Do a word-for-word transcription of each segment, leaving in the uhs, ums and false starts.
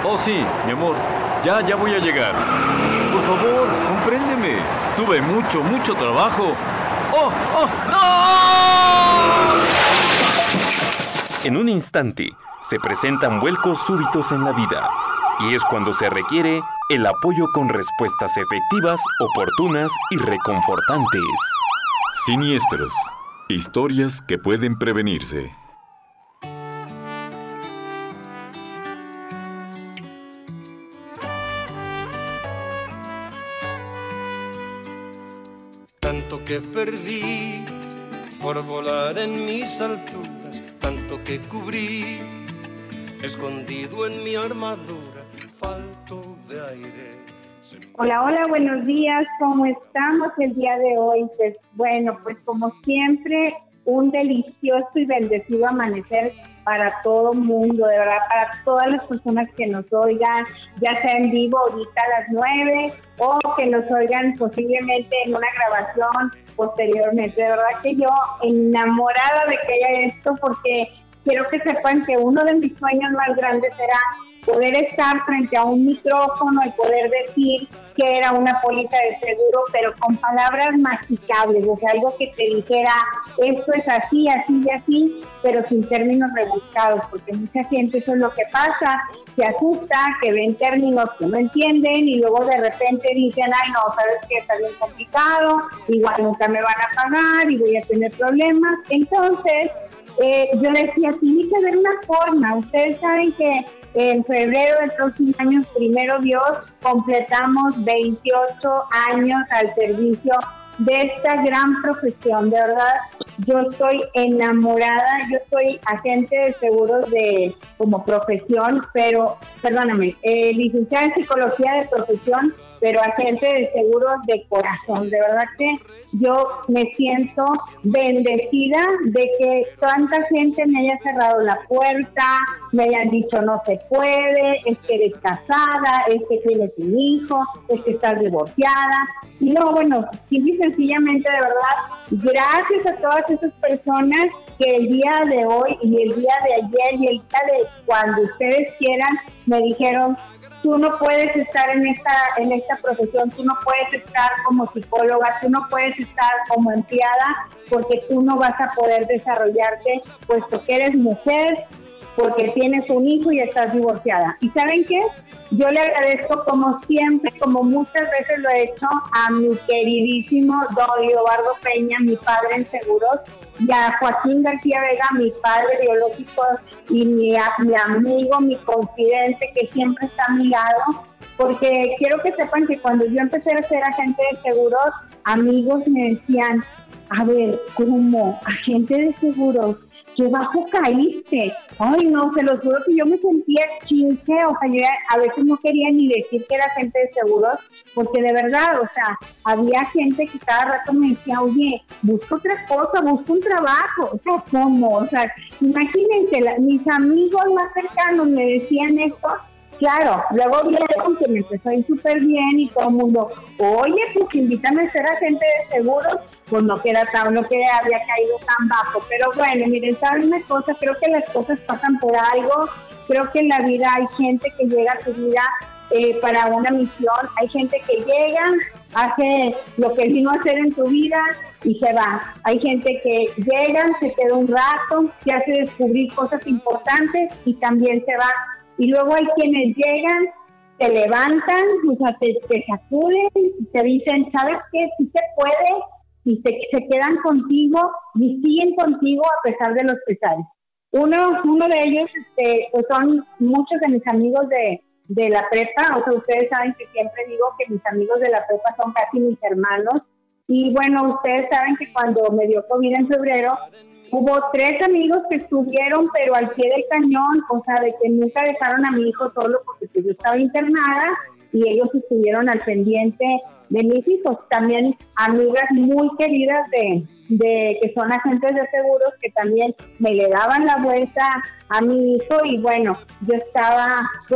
Oh, sí, mi amor. Ya, ya voy a llegar. Por favor, compréndeme. Tuve mucho, mucho trabajo. ¡Oh, oh, no! En un instante, se presentan vuelcos súbitos en la vida. Y es cuando se requiere el apoyo con respuestas efectivas, oportunas y reconfortantes. Siniestros. Historias que pueden prevenirse. Tanto que perdí por volar en mis alturas, tanto que cubrí, escondido en mi armadura, falto de aire. Hola, hola, buenos días, ¿cómo estamos el día de hoy? Pues bueno, pues como siempre, un delicioso y bendecido amanecer para todo el mundo, de verdad, para todas las personas que nos oigan, ya sea en vivo ahorita a las nueve o que nos oigan posiblemente en una grabación posteriormente. De verdad que yo enamorada de que haya esto, porque quiero que sepan que uno de mis sueños más grandes era poder estar frente a un micrófono y poder decir que era una póliza de seguro, pero con palabras masticables, o sea, algo que te dijera, esto es así, así y así, pero sin términos rebuscados, porque mucha gente eso es lo que pasa, se asusta, que ven términos que no entienden y luego de repente dicen, ay no, sabes que está bien complicado, igual nunca me van a pagar y voy a tener problemas. Entonces, Eh, yo decía, tiene que haber una forma. Ustedes saben que en febrero del próximo año, primero Dios, completamos veintiocho años al servicio de esta gran profesión. De verdad, yo estoy enamorada. Yo soy agente de seguros de como profesión, pero, perdóname, eh, licenciada en psicología de profesión, pero agente de seguros de corazón. De verdad que yo me siento bendecida de que tanta gente me haya cerrado la puerta, me hayan dicho no se puede, es que eres casada, es que tienes un hijo, es que estás divorciada. Y luego, bueno, simple y sencillamente, de verdad, gracias a todas esas personas que el día de hoy y el día de ayer y el día de cuando ustedes quieran me dijeron, tú no puedes estar en esta en esta profesión, tú no puedes estar como psicóloga, tú no puedes estar como empleada, porque tú no vas a poder desarrollarte, puesto que eres mujer, porque tienes un hijo y estás divorciada. ¿Y saben qué? Yo le agradezco, como siempre, como muchas veces lo he hecho, a mi queridísimo don Leobardo Peña, mi padre en seguros, y a Joaquín García Vega, mi padre biológico y mi, mi amigo, mi confidente, que siempre está a mi lado, porque quiero que sepan que cuando yo empecé a ser agente de seguros, amigos me decían, a ver, ¿cómo? ¿Agente de seguros? ¿Qué bajo caíste? Ay, no, se los juro que yo me sentía chinche, o sea, yo a veces no quería ni decir que era agente de seguros, porque de verdad, o sea, había gente que cada rato me decía, oye, busca otra cosa, busca un trabajo, o sea, ¿cómo? O sea, imagínense, la, mis amigos más cercanos me decían esto. Claro, luego vieron que me empezó a ir súper bien y todo el mundo, oye, pues invítame a ser agente de seguros, pues no que era tan, no que había caído tan bajo. Pero bueno, miren, ¿saben una cosa? Creo que las cosas pasan por algo, creo que en la vida hay gente que llega a tu vida eh, para una misión, hay gente que llega, hace lo que vino a hacer en tu vida y se va. Hay gente que llega, se queda un rato, te hace descubrir cosas importantes y también se va. Y luego hay quienes llegan, te levantan, o sea, te, te sacuden y te dicen, ¿sabes qué? Sí se puede, y te, se quedan contigo y siguen contigo a pesar de los pesares. Uno, uno de ellos este, pues son muchos de mis amigos de, de la prepa, o sea, ustedes saben que siempre digo que mis amigos de la prepa son casi mis hermanos. Y bueno, ustedes saben que cuando me dio COVID en febrero, hubo tres amigos que estuvieron, pero al pie del cañón, o sea, de que nunca dejaron a mi hijo solo porque pues, yo estaba internada y ellos estuvieron al pendiente de mis hijos. También amigas muy queridas de, de que son agentes de seguros que también me le daban la vuelta a mi hijo y bueno, yo estaba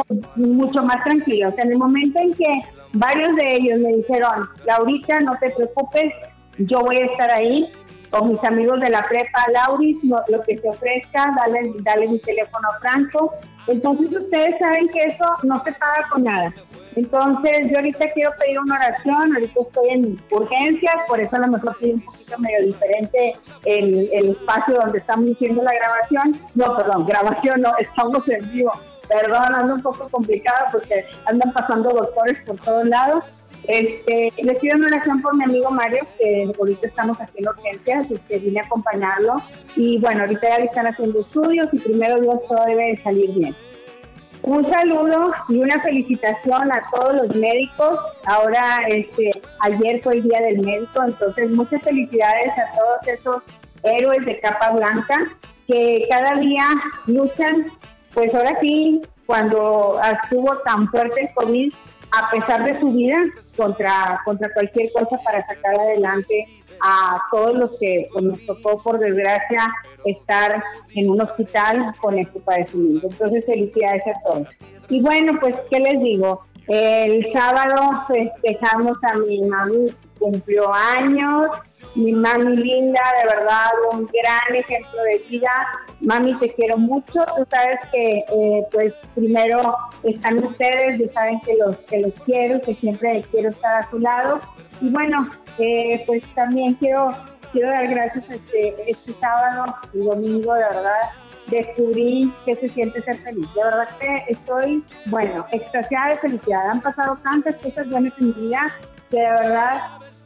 mucho más tranquila. O sea, en el momento en que varios de ellos me dijeron, Laurita, no te preocupes, yo voy a estar ahí, o mis amigos de la prepa, Lauris, no, lo que se ofrezca, dale, dale mi teléfono franco. Entonces ustedes saben que eso no se paga con nada. Entonces yo ahorita quiero pedir una oración, ahorita estoy en urgencias, por eso a lo mejor soy un poquito medio diferente el, el espacio donde estamos haciendo la grabación. No, perdón, grabación no, estamos en vivo. Perdón, ando un poco complicada porque andan pasando doctores por todos lados. Este, les pido una oración por mi amigo Mario, que ahorita estamos haciendo urgencias, este, vine a acompañarlo. Y bueno, ahorita ya le están haciendo estudios y primero Dios todo debe de salir bien. Un saludo y una felicitación a todos los médicos. Ahora, este, ayer fue el Día del Médico, entonces muchas felicidades a todos esos héroes de capa blanca que cada día luchan. Pues ahora sí, cuando estuvo tan fuerte el COVID, a pesar de su vida, contra, contra cualquier cosa para sacar adelante a todos los que pues, nos tocó, por desgracia, estar en un hospital con este padecimiento. Entonces, felicidades a todos. Y bueno, pues, ¿qué les digo? El sábado festejamos a mi mami, cumplió años. Mi mami linda, de verdad, un gran ejemplo de vida. Mami, te quiero mucho. Tú sabes que, eh, pues, primero están ustedes, y saben que los que los quiero, que siempre quiero estar a su lado. Y bueno, eh, pues también quiero quiero dar gracias a este, este sábado y domingo, de verdad, descubrí que se siente ser feliz. De verdad que estoy, bueno, extasiada de felicidad. Han pasado tantas cosas buenas en mi vida que de verdad...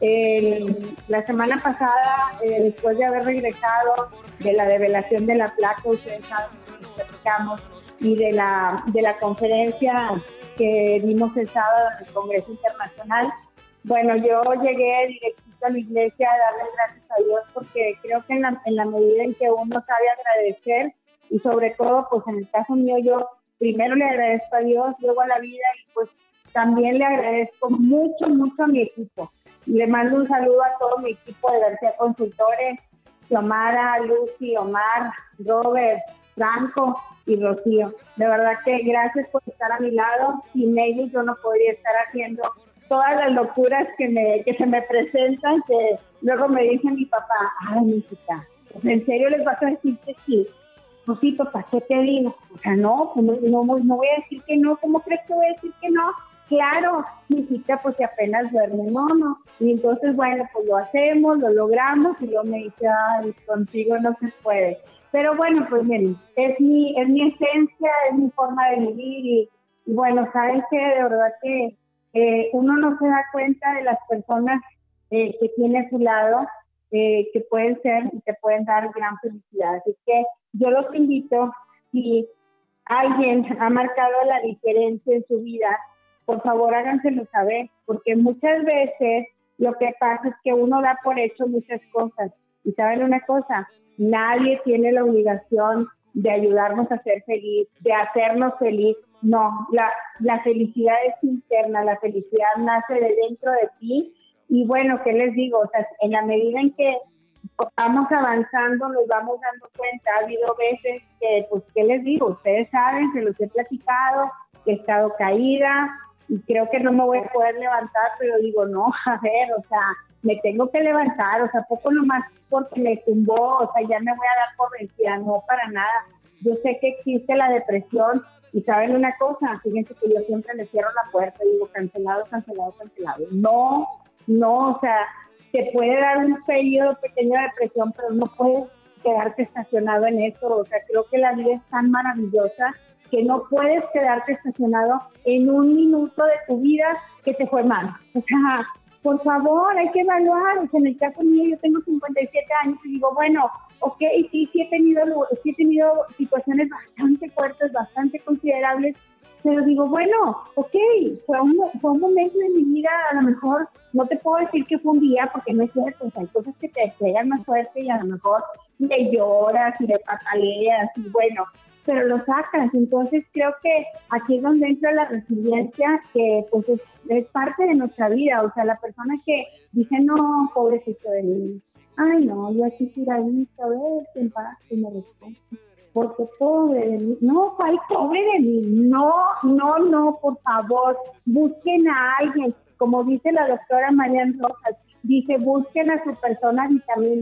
El, la semana pasada, eh, después de haber regresado de la develación de la placa, ustedes saben que nos platicamos, y de la, de la conferencia que dimos el sábado en el Congreso Internacional, bueno, yo llegué directito a la iglesia a darle gracias a Dios, porque creo que en la, en la medida en que uno sabe agradecer, y sobre todo, pues en el caso mío, yo primero le agradezco a Dios, luego a la vida, y pues también le agradezco mucho, mucho a mi equipo. Le mando un saludo a todo mi equipo de García Consultores, Xiomara, Lucy, Omar, Robert, Franco y Rocío. De verdad que gracias por estar a mi lado. Sin ellos yo no podría estar haciendo todas las locuras que me que se me presentan, que luego me dice mi papá, ay, mi hijita, ¿en serio les vas a decir que sí? Pues sí, papá, ¿qué te digo? O sea, no, no, no, no voy a decir que no. ¿Cómo crees que voy a decir que no? Claro, mi hijita, pues si apenas duerme, no, no. Y entonces, bueno, pues lo hacemos, lo logramos, y luego me dice, ay, contigo no se puede. Pero bueno, pues miren, es mi, es mi esencia, es mi forma de vivir, y, y bueno, saben que de verdad que eh, uno no se da cuenta de las personas eh, que tiene a su lado, eh, que pueden ser y te pueden dar gran felicidad. Así que yo los invito, si alguien ha marcado la diferencia en su vida, por favor háganselo saber, porque muchas veces lo que pasa es que uno da por hecho muchas cosas. Y ¿saben una cosa? Nadie tiene la obligación de ayudarnos a ser feliz, de hacernos feliz. No, la, la felicidad es interna, la felicidad nace de dentro de ti. Y bueno, ¿qué les digo? O sea, en la medida en que vamos avanzando, nos vamos dando cuenta. Ha habido veces que, pues, ¿qué les digo? Ustedes saben, se los he platicado, que he estado caída, y creo que no me voy a poder levantar, pero digo, no, a ver, o sea, me tengo que levantar, o sea, poco nomás porque me tumbó, o sea, ya me voy a dar por vencida, no, para nada. Yo sé que existe la depresión, y ¿saben una cosa? Fíjense que yo siempre le cierro la puerta y digo, cancelado, cancelado, cancelado. No, no, o sea, te puede dar un periodo pequeño de depresión, pero no puedes quedarte estacionado en eso. O sea, creo que la vida es tan maravillosa que no puedes quedarte estacionado en un minuto de tu vida que te fue mal. O sea, por favor, hay que evaluar. O sea, en el caso mío, yo tengo cincuenta y siete años y digo, bueno, ok, sí, sí he tenido, sí he tenido situaciones bastante fuertes, bastante considerables, pero digo, bueno, ok, fue un, fue un momento de mi vida, a lo mejor no te puedo decir que fue un día, porque no es cierto, o sea, hay cosas que te pegan más fuerte y a lo mejor le lloras y le pataleas y bueno, pero lo sacas. Entonces creo que aquí es donde entra la resiliencia, que pues es, es parte de nuestra vida. O sea, la persona que dice, no, pobrecito de mí, ay no, yo aquí tiradito, a ver, que en paz, que me responde, porque pobre de mí, no, ¿cuál pobre de mí? No, no, no, por favor, busquen a alguien, como dice la doctora Marian Rojas, dice, busquen a su persona vitamina.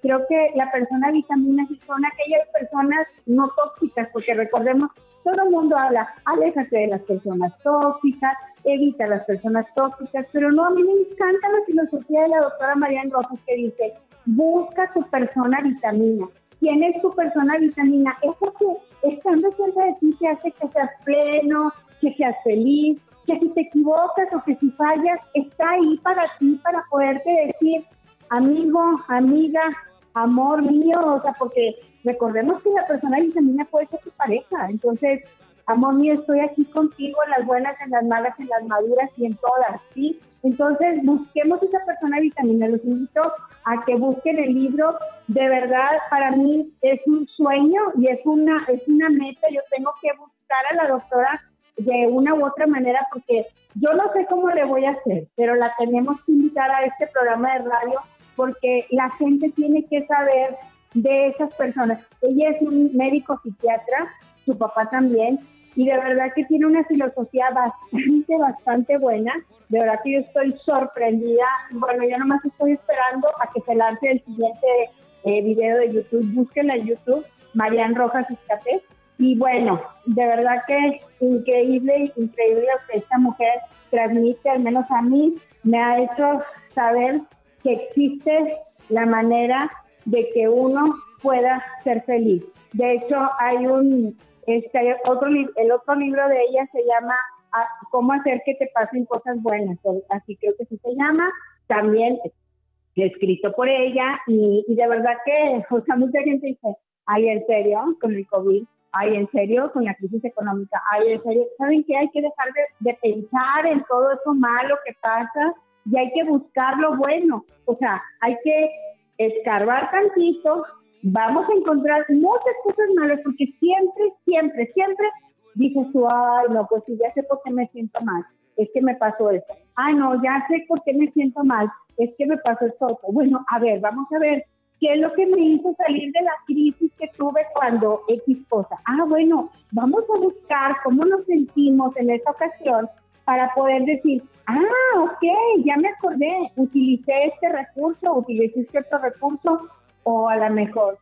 creo que la persona vitamina son aquellas personas no tóxicas, porque recordemos, todo el mundo habla, aléjate de las personas tóxicas, evita a las personas tóxicas, pero no, a mí me encanta la filosofía de la doctora Marian Rojas que dice, busca tu persona vitamina. ¿Quién es tu persona vitamina? Eso que estando cerca de ti te hace que seas pleno, que seas feliz, que si te equivocas o que si fallas, está ahí para ti, para poderte decir, amigo, amiga, amor mío, o sea, porque recordemos que la persona vitamina puede ser tu pareja, entonces, amor mío, estoy aquí contigo en las buenas, en las malas, en las maduras y en todas, ¿sí? Entonces, busquemos esa persona vitamina. Los invito a que busquen el libro. De verdad, para mí es un sueño y es una, es una meta. Yo tengo que buscar a la doctora de una u otra manera porque yo no sé cómo le voy a hacer, pero la tenemos que invitar a este programa de radio porque la gente tiene que saber de esas personas. Ella es un médico psiquiatra, su papá también, y de verdad que tiene una filosofía bastante, bastante buena. De verdad que yo estoy sorprendida. Bueno, yo nomás estoy esperando a que se lance el siguiente eh, video de YouTube. Búsquenla en YouTube, Marian Rojas Escapé. Y bueno, de verdad que increíble, increíble lo que esta mujer transmite, al menos a mí, me ha hecho saber que existe la manera de que uno pueda ser feliz. De hecho, hay un... Este, otro, el otro libro de ella se llama Cómo hacer que te pasen cosas buenas, así creo que sí se llama, también escrito por ella, y, y de verdad que, o sea, mucha gente dice, ay, ¿en serio? Con el COVID, ay, ¿en serio? Con la crisis económica, ay, ¿en serio? ¿Saben qué? Hay que dejar de, de pensar en todo eso malo que pasa, y hay que buscar lo bueno, o sea, hay que escarbar tantito. Vamos a encontrar muchas cosas malas porque siempre, siempre, siempre dices tú, ay, no, pues sí, ya sé por qué me siento mal, es que me pasó esto. Ay, no, ya sé por qué me siento mal, es que me pasó esto otro. Bueno, a ver, vamos a ver, ¿qué es lo que me hizo salir de la crisis que tuve cuando X cosa? Ah, bueno, vamos a buscar cómo nos sentimos en esta ocasión para poder decir, ah, ok, ya me acordé, utilicé este recurso, utilicé este otro recurso, o a lo mejor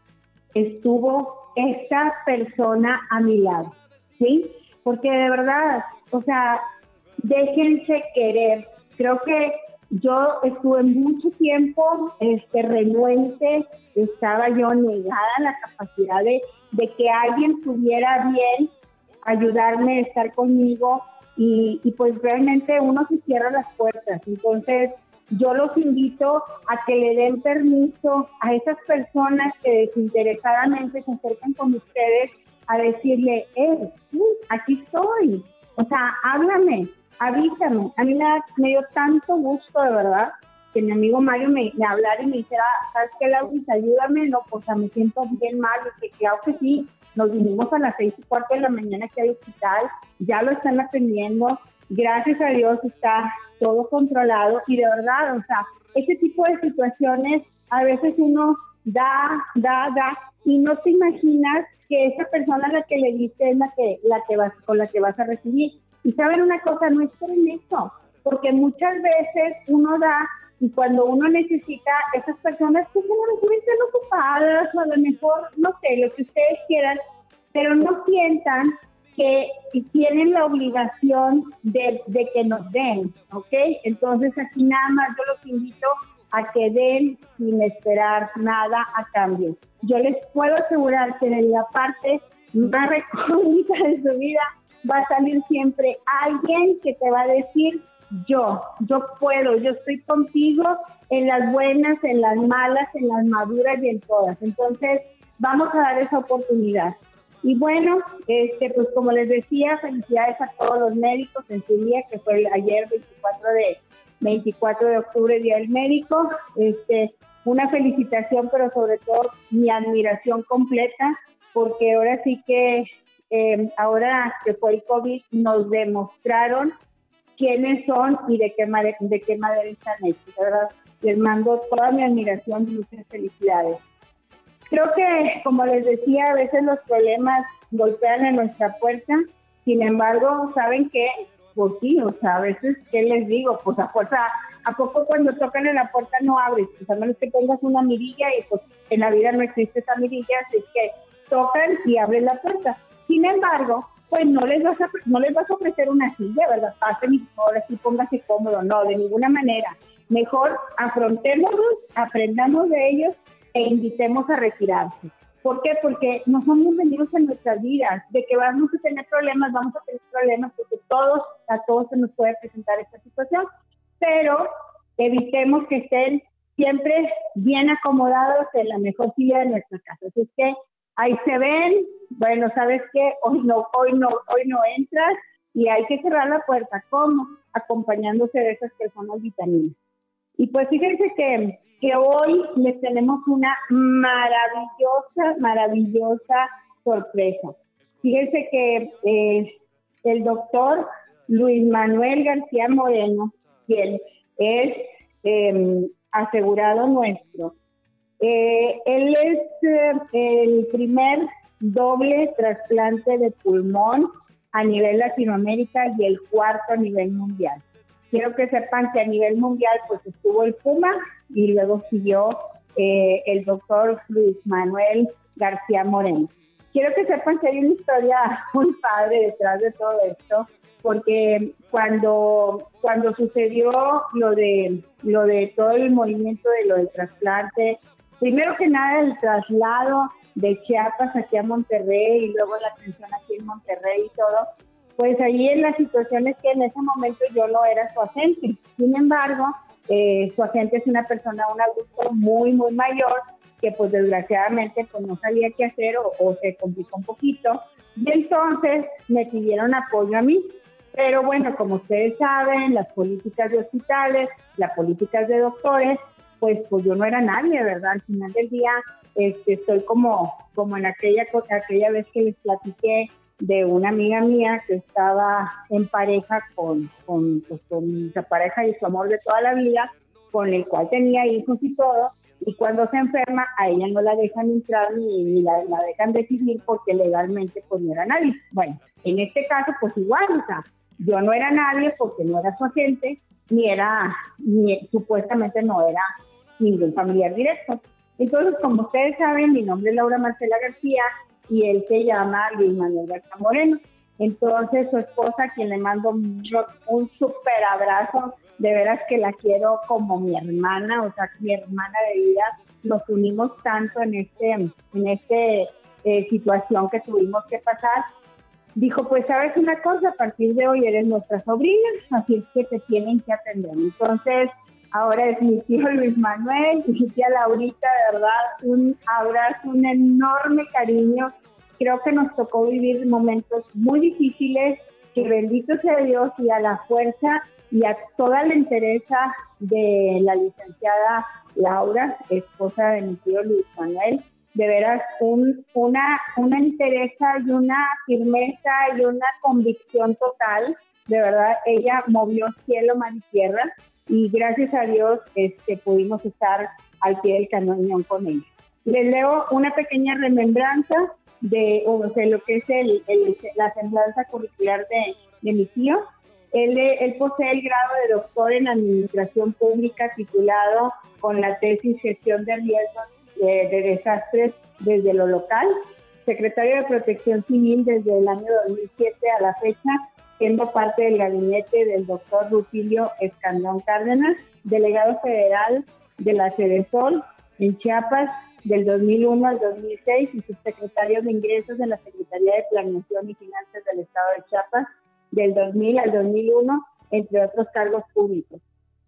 estuvo esta persona a mi lado, ¿sí? Porque de verdad, o sea, déjense querer. Creo que yo estuve mucho tiempo este, renuente, estaba yo negada a la capacidad de, de que alguien pudiera bien ayudarme, estar conmigo, y, y pues realmente uno se cierra las puertas. Entonces, yo los invito a que le den permiso a esas personas que desinteresadamente se acercan con ustedes a decirle, eh, sí, aquí estoy, o sea, háblame, avísame. A mí me, da, me dio tanto gusto, de verdad, que mi amigo Mario me, me hablara y me dijera, ¿sabes qué, Laurita? Ayúdame, no, pues me siento bien mal, y que claro que sí, nos vinimos a las seis y cuarto de la mañana aquí al hospital, ya lo están atendiendo, gracias a Dios está todo controlado, y de verdad, o sea, ese tipo de situaciones a veces uno da, da, da, y no te imaginas que esa persona a la que le diste es la que, la que vas, con la que vas a recibir. Y saben una cosa, no esperen eso, porque muchas veces uno da, y cuando uno necesita, esas personas pues no reciben tan ocupadas, o a lo mejor, no sé, lo que ustedes quieran, pero no sientan que tienen la obligación de, de que nos den, ¿ok? Entonces aquí nada más yo los invito a que den sin esperar nada a cambio. Yo les puedo asegurar que de la parte más recóndita de su vida va a salir siempre alguien que te va a decir, yo, yo puedo, yo estoy contigo en las buenas, en las malas, en las maduras y en todas. Entonces vamos a dar esa oportunidad. Y bueno, este, pues como les decía, felicidades a todos los médicos en su día, que fue ayer veinticuatro de octubre, Día del Médico. Este, una felicitación, pero sobre todo mi admiración completa, porque ahora sí que, eh, ahora que fue el COVID, nos demostraron quiénes son y de qué, madera, de qué madera están hechos. De verdad, les mando toda mi admiración y muchas felicidades. Creo que, como les decía, a veces los problemas golpean en nuestra puerta. Sin embargo, ¿saben qué? Pues sí, o sea, a veces, ¿qué les digo? Pues a fuerza ¿A poco cuando tocan en la puerta no abres? Pues a menos que tengas una mirilla y pues en la vida no existe esa mirilla, así que tocan y abren la puerta. Sin embargo, pues no les vas a, no les vas a ofrecer una silla, ¿verdad? Pasen y ahora sí póngase cómodo. No, de ninguna manera. Mejor afrontémoslos, aprendamos de ellos e invitemos a retirarse. ¿Por qué? Porque no son bienvenidos en nuestras vidas. De que vamos a tener problemas, vamos a tener problemas, porque todos, a todos se nos puede presentar esta situación, pero evitemos que estén siempre bien acomodados en la mejor silla de nuestra casa. Así es que ahí se ven, bueno, ¿sabes qué? Hoy no, hoy no, hoy no entras y hay que cerrar la puerta. ¿Cómo? Acompañándose de esas personas vitaminas. Y pues fíjense que, que hoy les tenemos una maravillosa, maravillosa sorpresa. Fíjense que eh, el doctor Luis Manuel García Moreno, quien es eh, asegurado nuestro, eh, él es eh, el primer doble trasplante de pulmón a nivel Latinoamérica y el cuarto a nivel mundial. Quiero que sepan que a nivel mundial pues estuvo el Puma y luego siguió eh, el doctor Luis Manuel García Moreno. Quiero que sepan que hay una historia muy padre detrás de todo esto, porque cuando, cuando sucedió lo de, lo de todo el movimiento de lo del trasplante, primero que nada el traslado de Chiapas aquí a Monterrey y luego la atención aquí en Monterrey y todo, pues ahí en la situación es que en ese momento yo no era su agente. Sin embargo, eh, su agente es una persona, un adulto muy, muy mayor, que pues desgraciadamente pues no sabía qué hacer o, o se complicó un poquito. Y entonces me pidieron apoyo a mí. Pero bueno, como ustedes saben, las políticas de hospitales, las políticas de doctores, pues, pues yo no era nadie, ¿verdad? Al final del día este, estoy como, como en aquella, aquella vez que les platiqué de una amiga mía que estaba en pareja con, con, pues, con su pareja y su amor de toda la vida, con el cual tenía hijos y todo, y cuando se enferma a ella no la dejan entrar ni, ni la, la dejan decidir porque legalmente pues no era nadie. Bueno, en este caso pues igual, o sea, yo no era nadie porque no era su agente, ni era, ni supuestamente no era ningún familiar directo. Entonces, como ustedes saben, mi nombre es Laura Marcela García, y él se llama Luis Manuel García Moreno. Entonces, su esposa, a quien le mando un, un súper abrazo, de veras que la quiero como mi hermana, o sea, mi hermana de vida, nos unimos tanto en este, en este eh, situación que tuvimos que pasar. Dijo, pues, ¿sabes una cosa? A partir de hoy eres nuestra sobrina, así es que te tienen que atender. Entonces, ahora es mi tío Luis Manuel y mi tía Laurita, de verdad, un abrazo, un enorme cariño. Creo que nos tocó vivir momentos muy difíciles, que bendito sea Dios y a la fuerza y a toda la entereza de la licenciada Laura, esposa de mi tío Luis Manuel, de veras un, una, una entereza y una firmeza y una convicción total. De verdad, ella movió cielo, mar y tierra. Y gracias a Dios este, pudimos estar al pie del cañón con ella. Les leo una pequeña remembranza de, o sea, lo que es el, el, la semblanza curricular de, de mi tío. Él, él posee el grado de doctor en Administración Pública titulado con la tesis Gestión de Riesgos de, de Desastres desde lo local, secretario de Protección Civil desde el año dos mil siete a la fecha, siendo parte del gabinete del doctor Rutilio Escandón Cárdenas, delegado federal de la Cedesol en Chiapas del dos mil uno al dos mil seis y subsecretario de Ingresos de la Secretaría de Planeación y Finanzas del Estado de Chiapas del dos mil al dos mil uno, entre otros cargos públicos.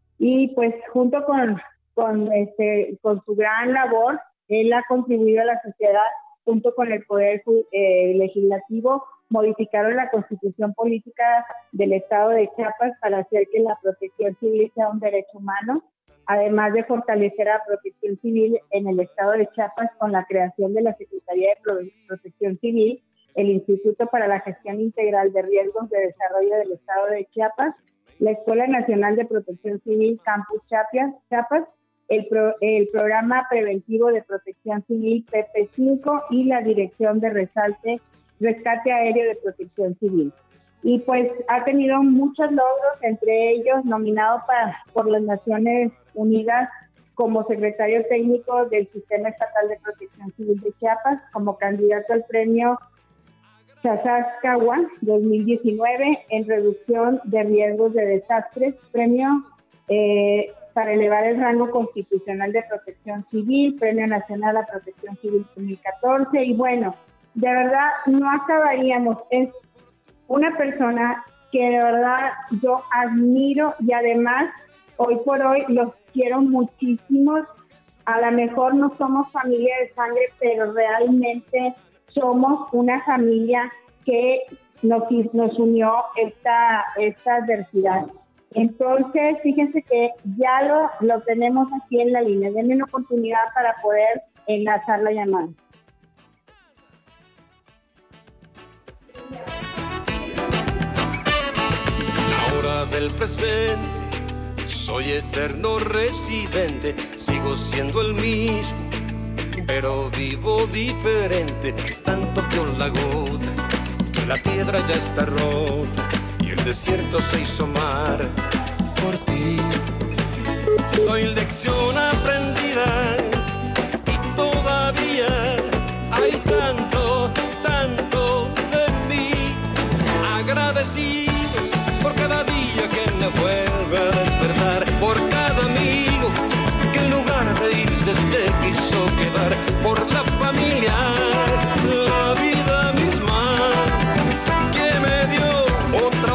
Y pues junto con, con, este, con su gran labor, él ha contribuido a la sociedad junto con el Poder eh, Legislativo, modificaron la Constitución Política del Estado de Chiapas para hacer que la protección civil sea un derecho humano, además de fortalecer la protección civil en el Estado de Chiapas con la creación de la Secretaría de Pro- Protección Civil, el Instituto para la Gestión Integral de Riesgos de Desarrollo del Estado de Chiapas, la Escuela Nacional de Protección Civil Campus Chiapas, Chiapas el, pro, el Programa Preventivo de Protección Civil P P cinco y la Dirección de Resalte, Rescate Aéreo de Protección Civil. y pues ha tenido muchos logros, entre ellos nominado para, por las Naciones Unidas como secretario técnico del Sistema Estatal de Protección Civil de Chiapas, como candidato al premio Chasascagua dos mil diecinueve en reducción de riesgos de desastres, premio eh, para elevar el rango constitucional de protección civil, premio nacional a protección civil dos mil catorce, y bueno, de verdad no acabaríamos. Es una persona que de verdad yo admiro y además hoy por hoy los quiero muchísimo. A lo mejor no somos familia de sangre, pero realmente somos una familia que nos, nos unió esta, esta adversidad. Entonces, fíjense que ya lo, lo tenemos aquí en la línea. Denme una oportunidad para poder enlazar la llamada. Ahora del presente soy eterno residente, sigo siendo el mismo, pero vivo diferente, tanto que con la gota, que la piedra ya está rota y el desierto se hizo mar por ti. Soy lección aprendida y todavía hay tanto, tanto de mí, agradecido por cada día que me vuelve a despertar, por cada amigo que en lugar de irse se quiso quedar, por la familia, la vida misma que me dio otra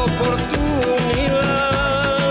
oportunidad.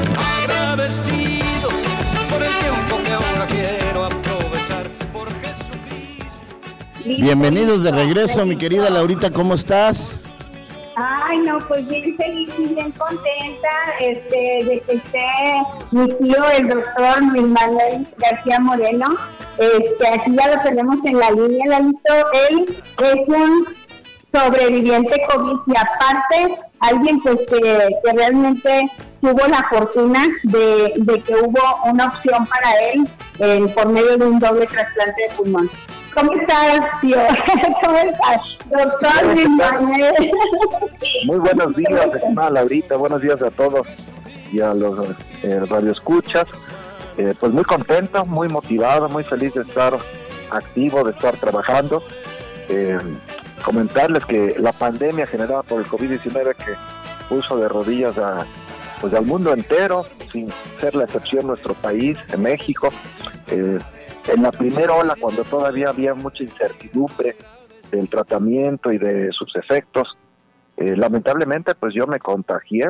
Agradecido por el tiempo que ahora quiero aprovechar, por Jesucristo. Bienvenidos de regreso, mi querida Laurita, ¿cómo estás? Ay, no, pues bien feliz y bien contenta este, de que esté mi tío, el doctor Luis Manuel García Moreno. Este, aquí ya lo tenemos en la línea, Lalito. Él es un sobreviviente COVID y aparte alguien pues que, que realmente tuvo la fortuna de, de que hubo una opción para él eh, por medio de un doble trasplante de pulmón. ¿Cómo estás, tío? ¿Cómo estás, doctor Luis Manuel? Muy buenos días, estimada Laurita, buenos días a todos y a los eh, radioescuchas. Eh, pues muy contento, muy motivado, muy feliz de estar activo, de estar trabajando. Eh, comentarles que la pandemia generada por el COVID diecinueve que puso de rodillas a, pues, al mundo entero, sin ser la excepción nuestro país, en México, eh, en la primera ola, cuando todavía había mucha incertidumbre del tratamiento y de sus efectos, eh, lamentablemente pues yo me contagié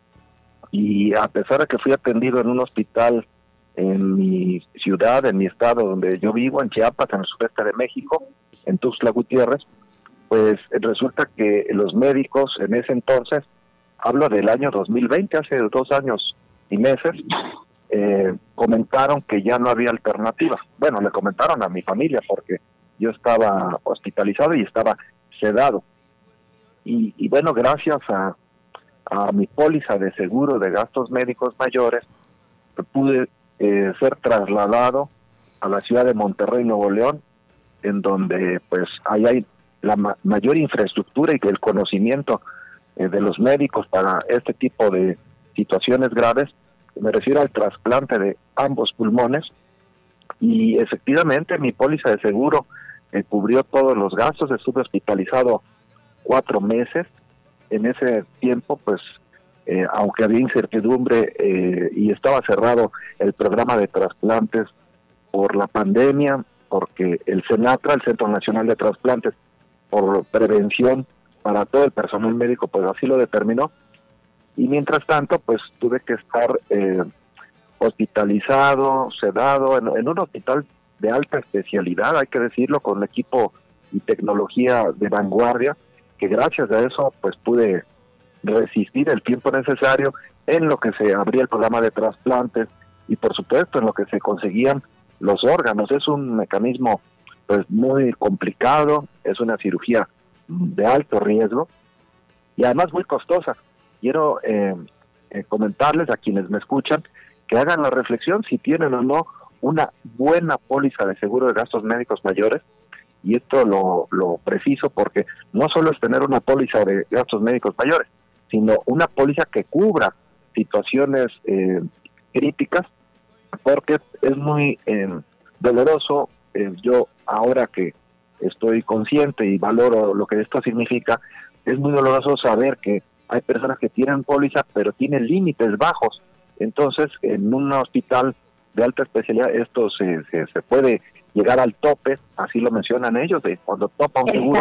y a pesar de que fui atendido en un hospital en mi ciudad, en mi estado donde yo vivo, en Chiapas, en el sureste de México, en Tuxtla Gutiérrez, pues resulta que los médicos en ese entonces, hablo del año dos mil veinte, hace dos años y meses, Eh, comentaron que ya no había alternativa. Bueno, le comentaron a mi familia porque yo estaba hospitalizado y estaba sedado. Y, y bueno, gracias a, a mi póliza de seguro de gastos médicos mayores, pude eh, ser trasladado a la ciudad de Monterrey, Nuevo León, en donde pues ahí hay la ma- mayor infraestructura y el conocimiento eh, de los médicos para este tipo de situaciones graves. Me refiero al trasplante de ambos pulmones y efectivamente mi póliza de seguro eh, cubrió todos los gastos. Estuve hospitalizado cuatro meses. En ese tiempo, pues, eh, aunque había incertidumbre eh, y estaba cerrado el programa de trasplantes por la pandemia, porque el CENATRA, el Centro Nacional de Trasplantes, por prevención para todo el personal médico, pues así lo determinó. Y mientras tanto, pues tuve que estar eh, hospitalizado, sedado, en, en un hospital de alta especialidad, hay que decirlo, con equipo y tecnología de vanguardia, que gracias a eso pues pude resistir el tiempo necesario en lo que se abría el programa de trasplantes y por supuesto en lo que se conseguían los órganos. Es un mecanismo pues muy complicado, es una cirugía de alto riesgo y además muy costosa. Quiero eh, eh, comentarles a quienes me escuchan que hagan la reflexión si tienen o no una buena póliza de seguro de gastos médicos mayores, y esto lo, lo preciso porque no solo es tener una póliza de gastos médicos mayores, sino una póliza que cubra situaciones eh, críticas, porque es muy eh, doloroso. Eh, yo ahora que estoy consciente y valoro lo que esto significa, es muy doloroso saber que hay personas que tienen póliza pero tienen límites bajos. Entonces, en un hospital de alta especialidad esto se, se, se puede llegar al tope, así lo mencionan ellos, de cuando topa un seguro.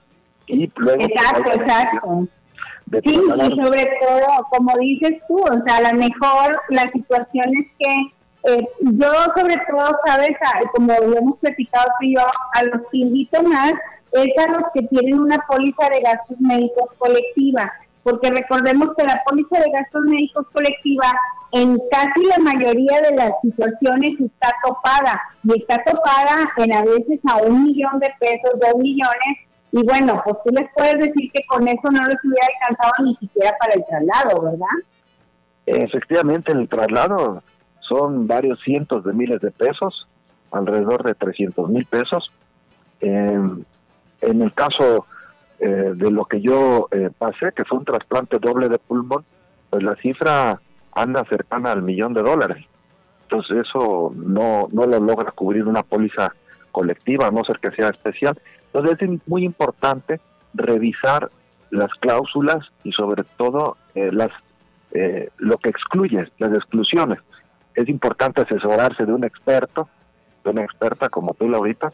Y luego exacto, exacto. Sí, y sobre todo, como dices tú, o sea, a lo mejor la situación es que eh, yo sobre todo, sabes, a, como lo hemos platicado tú y yo, a los que invito más es a los que tienen una póliza de gastos médicos colectiva, porque recordemos que la póliza de gastos médicos colectiva en casi la mayoría de las situaciones está topada, y está topada en a veces a un millón de pesos, dos millones, y bueno, pues tú les puedes decir que con eso no les hubiera alcanzado ni siquiera para el traslado, ¿verdad? Efectivamente, el traslado son varios cientos de miles de pesos, alrededor de trescientos mil pesos. Eh, en el caso eh, de lo que yo eh, pasé, que fue un trasplante doble de pulmón, pues la cifra anda cercana al millón de dólares. Entonces eso no, no lo logra cubrir una póliza colectiva, a no ser que sea especial. Entonces es muy importante revisar las cláusulas y sobre todo eh, las eh, lo que excluye, las exclusiones. Es importante asesorarse de un experto, de una experta como tú, Laurita,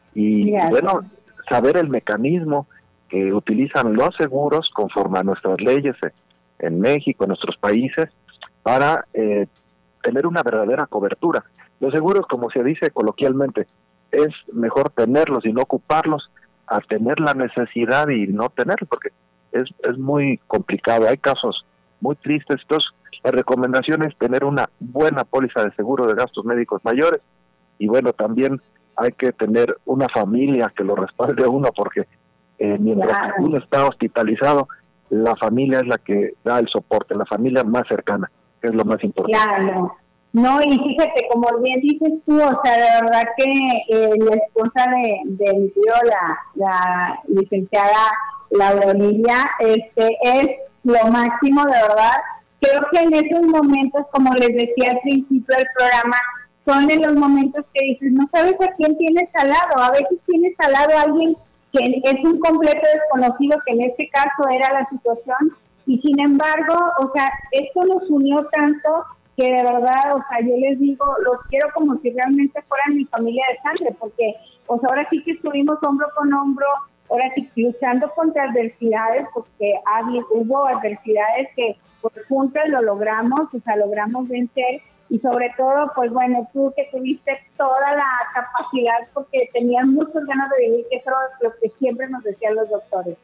y yeah, bueno, saber el mecanismo que utilizan los seguros conforme a nuestras leyes en México, en nuestros países, para eh, tener una verdadera cobertura. Los seguros, como se dice coloquialmente, es mejor tenerlos y no ocuparlos a tener la necesidad y no tenerlos, porque es, es muy complicado. Hay casos muy tristes. Entonces, la recomendación es tener una buena póliza de seguro de gastos médicos mayores, y bueno, también hay que tener una familia que lo respalde a uno, porque eh, mientras claro. uno está hospitalizado, la familia es la que da el soporte, la familia más cercana, que es lo más importante. Claro. No, y fíjate, como bien dices tú, o sea, de verdad que eh, la esposa de, de mi tío, la, la licenciada Laura Olivia, este, es lo máximo, de verdad. Creo que en esos momentos, como les decía al principio del programa, son en los momentos que dices, no sabes a quién tienes al lado. A veces tienes al lado a alguien que es un completo desconocido, que en este caso era la situación, y sin embargo, o sea, esto nos unió tanto que de verdad, o sea, yo les digo, los quiero como si realmente fueran mi familia de sangre, porque, o sea, ahora sí que estuvimos hombro con hombro, ahora sí luchando contra adversidades, porque había, hubo adversidades que por juntas lo logramos, o sea, logramos vencer, y sobre todo, pues bueno, tú que tuviste toda la capacidad, porque tenías muchas ganas de vivir, que eso es lo que siempre nos decían los doctores.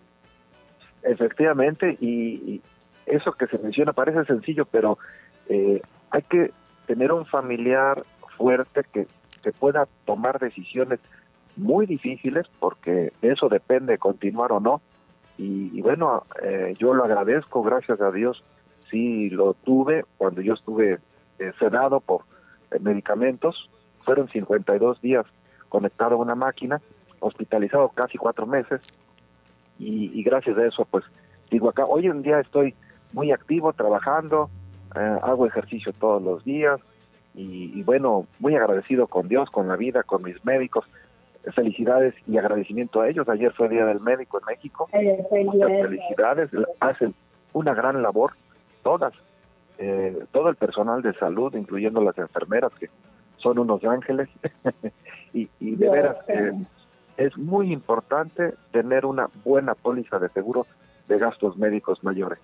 Efectivamente, y eso que se menciona parece sencillo, pero eh, hay que tener un familiar fuerte que, que pueda tomar decisiones muy difíciles, porque de eso depende continuar o no. Y, y bueno, eh, yo lo agradezco, gracias a Dios, sí lo tuve cuando yo estuve eh, sedado por eh, medicamentos. Fueron cincuenta y dos días conectado a una máquina, hospitalizado casi cuatro meses, y, y gracias a eso, pues, digo acá, hoy en día estoy muy activo, trabajando, eh, hago ejercicio todos los días, y, y bueno, muy agradecido con Dios, con la vida, con mis médicos. Felicidades y agradecimiento a ellos. Ayer fue Día del Médico en México. Muchas felicidades, hacen una gran labor, todas, eh, todo el personal de salud, incluyendo las enfermeras, que son unos ángeles, y, y de veras, eh, es muy importante tener una buena póliza de seguro de gastos médicos mayores.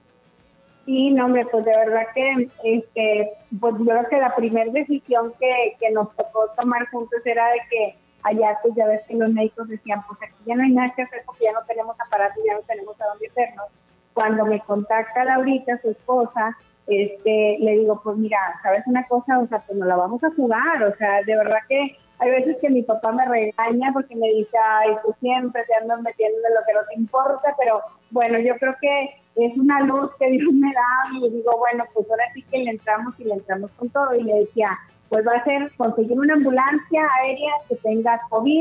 Sí, no, hombre, pues de verdad que, este, pues yo creo que la primera decisión que, que nos tocó tomar juntos era de que allá, pues ya ves que los médicos decían, pues aquí ya no hay nada que hacer porque ya no tenemos aparatos, ya no tenemos a dónde hacernos. Cuando me contacta Laurita, su esposa, este, le digo, pues mira, ¿sabes una cosa? O sea, pues nos la vamos a jugar, o sea, de verdad que hay veces que mi papá me regaña porque me dice, ay, tú siempre te andas metiendo en lo que no te importa, pero bueno, yo creo que es una luz que Dios me da, y digo, bueno, pues ahora sí que le entramos y le entramos con todo, y le decía, pues va a ser conseguir una ambulancia aérea que tenga COVID,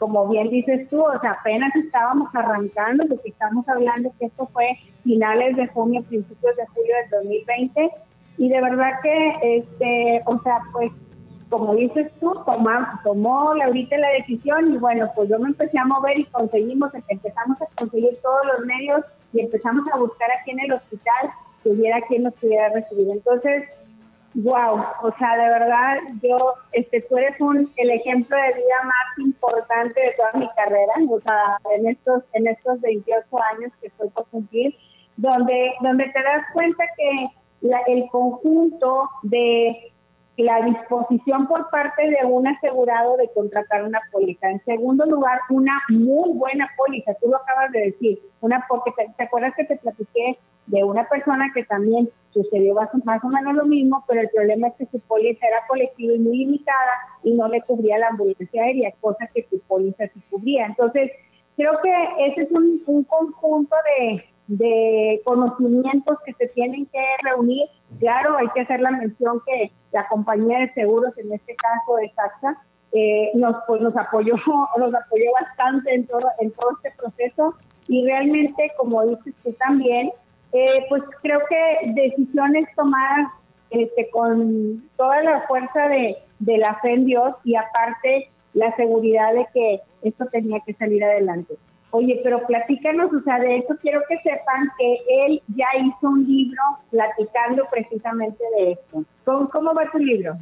como bien dices tú, o sea, apenas estábamos arrancando, lo que estamos hablando que esto fue finales de junio, principios de julio del dos mil veinte, y de verdad que, este, o sea, pues, como dices tú, toma, tomó Laurita la decisión y bueno, pues yo me empecé a mover y conseguimos, empezamos a conseguir todos los medios y empezamos a buscar aquí en el hospital que hubiera quien nos pudiera recibir. Entonces, wow, o sea, de verdad, yo, este, tú eres un, el ejemplo de vida más importante de toda mi carrera, o sea, en estos, en estos veintiocho años que estoy por cumplir, donde, donde te das cuenta que la, el conjunto de la disposición por parte de un asegurado de contratar una póliza. En segundo lugar, una muy buena póliza, tú lo acabas de decir, una porque te, te acuerdas que te platiqué de una persona que también sucedió más, más o menos lo mismo, pero el problema es que su póliza era colectiva y muy limitada y no le cubría la ambulancia aérea, cosa que tu póliza sí cubría. Entonces, creo que ese es un, un conjunto de, de conocimientos que se tienen que reunir. Claro, hay que hacer la mención que la compañía de seguros, en este caso de AXA, eh, nos pues nos apoyó nos apoyó bastante en todo en todo este proceso y realmente, como dices tú también, eh, pues creo que decisiones tomadas este, con toda la fuerza de, de la fe en Dios y aparte la seguridad de que esto tenía que salir adelante. Oye, pero platícanos, o sea, de eso quiero que sepan que él ya hizo un libro platicando precisamente de esto. ¿Cómo, cómo va tu libro?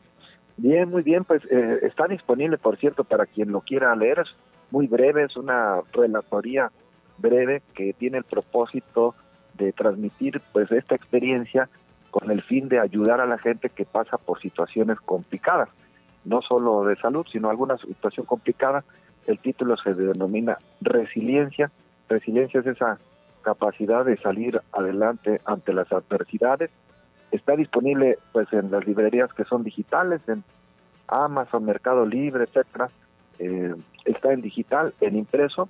Bien, muy bien, pues eh, está disponible, por cierto, para quien lo quiera leer. Es muy breve, es una relatoría breve que tiene el propósito de transmitir pues esta experiencia con el fin de ayudar a la gente que pasa por situaciones complicadas, no solo de salud, sino alguna situación complicada. El título se denomina Resiliencia. Resiliencia es esa capacidad de salir adelante ante las adversidades. Está disponible pues en las librerías que son digitales, en Amazon, Mercado Libre, etcétera. Eh, está en digital, en impreso,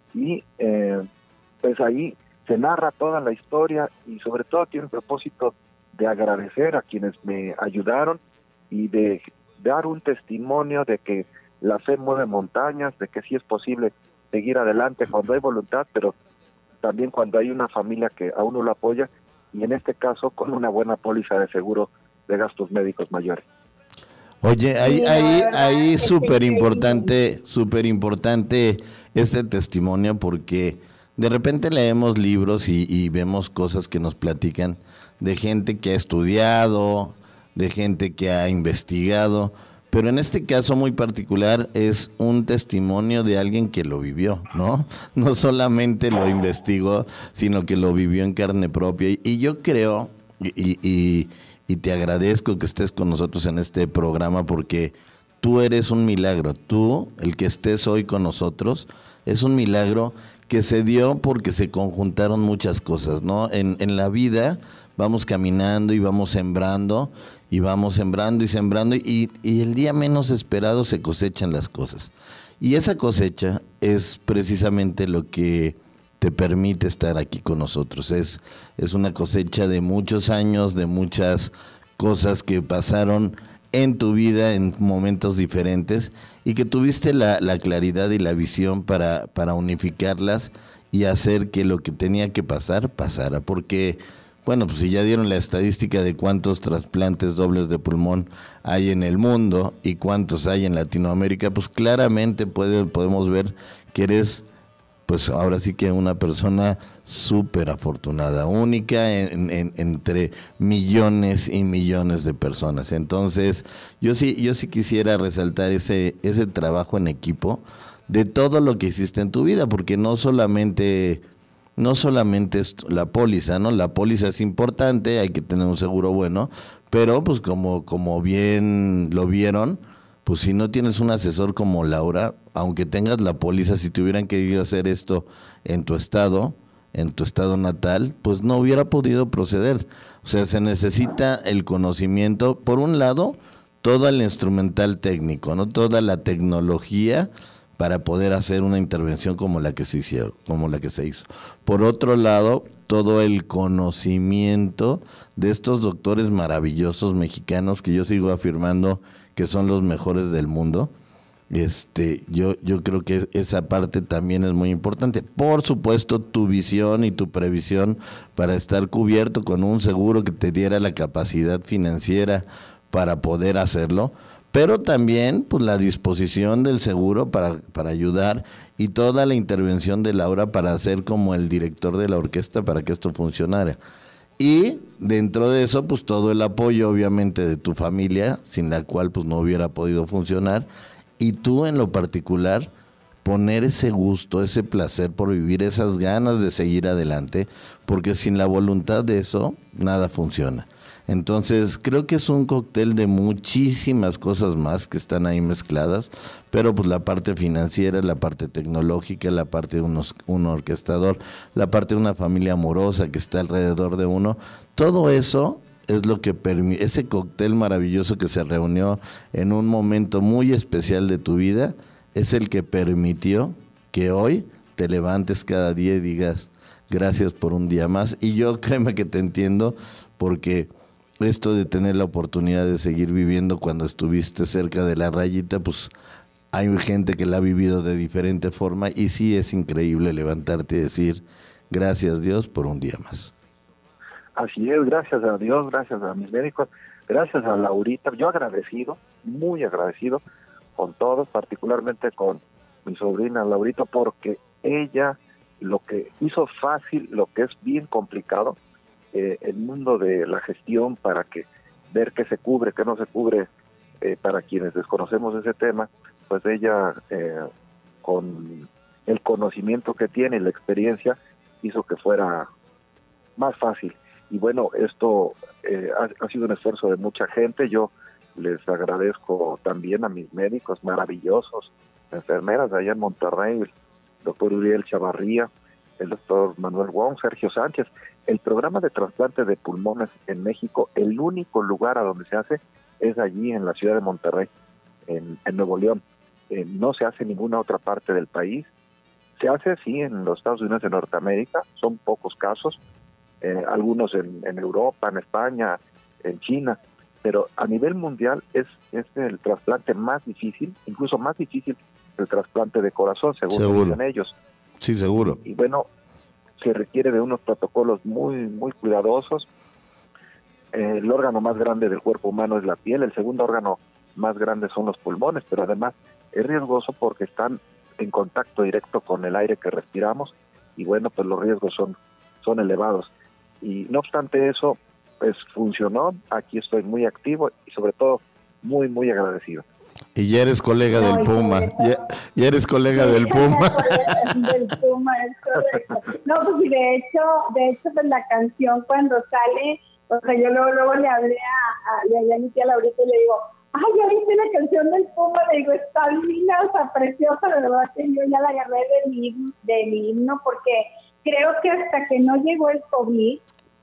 y eh, pues ahí se narra toda la historia y sobre todo tiene el propósito de agradecer a quienes me ayudaron y de dar un testimonio de que la fe mueve montañas, de que sí es posible seguir adelante cuando hay voluntad, pero también cuando hay una familia que a uno lo apoya, y en este caso con una buena póliza de seguro de gastos médicos mayores. Oye, ahí, ahí, ahí súper importante, súper importante este testimonio, porque de repente leemos libros y, y vemos cosas que nos platican de gente que ha estudiado, de gente que ha investigado, pero en este caso muy particular es un testimonio de alguien que lo vivió, ¿no? No solamente lo investigó, sino que lo vivió en carne propia. Y, y yo creo, y, y, y te agradezco que estés con nosotros en este programa, porque tú eres un milagro. Tú, el que estés hoy con nosotros, es un milagro que se dio porque se conjuntaron muchas cosas, ¿no? En, en la vida vamos caminando y vamos sembrando, y vamos sembrando y sembrando, y, y el día menos esperado se cosechan las cosas. Y esa cosecha es precisamente lo que te permite estar aquí con nosotros. Es, es una cosecha de muchos años, de muchas cosas que pasaron en tu vida en momentos diferentes y que tuviste la, la claridad y la visión para, para unificarlas y hacer que lo que tenía que pasar, pasara. Porque, bueno, pues si ya dieron la estadística de cuántos trasplantes dobles de pulmón hay en el mundo y cuántos hay en Latinoamérica, pues claramente puede, podemos ver que eres, pues ahora sí que una persona súper afortunada, única en, en, entre millones y millones de personas. Entonces, yo sí, yo sí quisiera resaltar ese, ese trabajo en equipo de todo lo que hiciste en tu vida, porque no solamente... No solamente es la póliza, ¿no? La póliza es importante, hay que tener un seguro bueno, pero pues como, como bien lo vieron, pues si no tienes un asesor como Laura, aunque tengas la póliza, si tuvieran que ir a hacer esto en tu estado, en tu estado natal, pues no hubiera podido proceder. O sea, se necesita el conocimiento, por un lado, todo el instrumental técnico, ¿no? Toda la tecnología para poder hacer una intervención como la que se hicieron, como la que se hizo. Por otro lado, todo el conocimiento de estos doctores maravillosos mexicanos que yo sigo afirmando que son los mejores del mundo, Este, yo, yo creo que esa parte también es muy importante. Por supuesto, tu visión y tu previsión para estar cubierto con un seguro que te diera la capacidad financiera para poder hacerlo, pero también pues la disposición del seguro para, para ayudar y toda la intervención de Laura para ser como el director de la orquesta para que esto funcionara. Y dentro de eso, pues todo el apoyo obviamente de tu familia, sin la cual pues no hubiera podido funcionar. Y tú en lo particular, poner ese gusto, ese placer por vivir, esas ganas de seguir adelante, porque sin la voluntad de eso, nada funciona. Entonces, creo que es un cóctel de muchísimas cosas más que están ahí mezcladas, pero pues la parte financiera, la parte tecnológica, la parte de unos, un orquestador, la parte de una familia amorosa que está alrededor de uno, todo eso es lo que permite, ese cóctel maravilloso que se reunió en un momento muy especial de tu vida, es el que permitió que hoy te levantes cada día y digas, gracias por un día más. Y yo créeme que te entiendo, porque esto de tener la oportunidad de seguir viviendo cuando estuviste cerca de la rayita, pues hay gente que la ha vivido de diferente forma, y sí es increíble levantarte y decir, gracias Dios por un día más. Así es, gracias a Dios, gracias a mis médicos, gracias a Laurita, yo agradecido, muy agradecido con todos, particularmente con mi sobrina Laurita, porque ella lo que hizo fácil, lo que es bien complicado, eh, el mundo de la gestión para que ver qué se cubre, qué no se cubre, eh, para quienes desconocemos ese tema, pues ella eh, con el conocimiento que tiene y la experiencia hizo que fuera más fácil. Y bueno, esto eh, ha, ha sido un esfuerzo de mucha gente. Yo les agradezco también a mis médicos maravillosos, enfermeras de allá en Monterrey, el doctor Uriel Chavarría, el doctor Manuel Wong, Sergio Sánchez. El programa de trasplante de pulmones en México, el único lugar a donde se hace es allí en la ciudad de Monterrey, en, en Nuevo León. Eh, no se hace en ninguna otra parte del país. Se hace, sí, en los Estados Unidos de Norteamérica, son pocos casos, eh, algunos en, en Europa, en España, en China, pero a nivel mundial es, es el trasplante más difícil, incluso más difícil que el trasplante de corazón, según Seguro. dicen ellos. Sí, seguro. Y bueno, se requiere de unos protocolos muy, muy cuidadosos. Eh, el órgano más grande del cuerpo humano es la piel, el segundo órgano más grande son los pulmones, pero además es riesgoso porque están en contacto directo con el aire que respiramos, y bueno, pues los riesgos son, son elevados. Y no obstante eso, pues funcionó. Aquí estoy muy activo y sobre todo muy, muy agradecido. Y ya eres colega No, del Puma, ya, ya eres colega del Puma. Del Puma, es correcto. No, pues y de hecho, de hecho, pues la canción cuando sale, o sea, yo luego, luego le hablé a, a, le a mi tía Laurita y le digo, ay, ya viste la canción del Puma, le digo, está linda, o sea, preciosa, de verdad que yo ya la agarré de mi, de mi himno, porque creo que hasta que no llegó el COVID,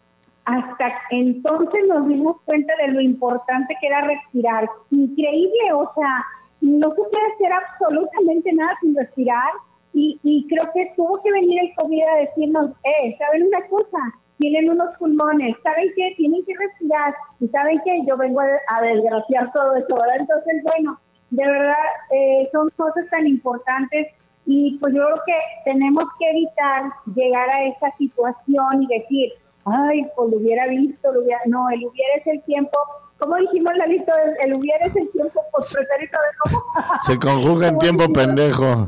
hasta entonces nos dimos cuenta de lo importante que era respirar. Increíble, o sea, no se puede hacer absolutamente nada sin respirar, y, y creo que tuvo que venir el COVID a decirnos, eh, ¿saben una cosa? Tienen unos pulmones, ¿saben qué? Tienen que respirar, y ¿saben qué? Yo vengo a, a desgraciar todo eso, ¿verdad? Entonces, bueno, de verdad, eh, son cosas tan importantes, y pues yo creo que tenemos que evitar llegar a esa situación y decir, ay, pues lo hubiera visto, lo hubiera... no, el hubiera es el tiempo, ¿cómo dijimos, Lalito? El, el hubiera es el tiempo pospretérito de cómo. Se conjuga en tiempo dijimos? Pendejo.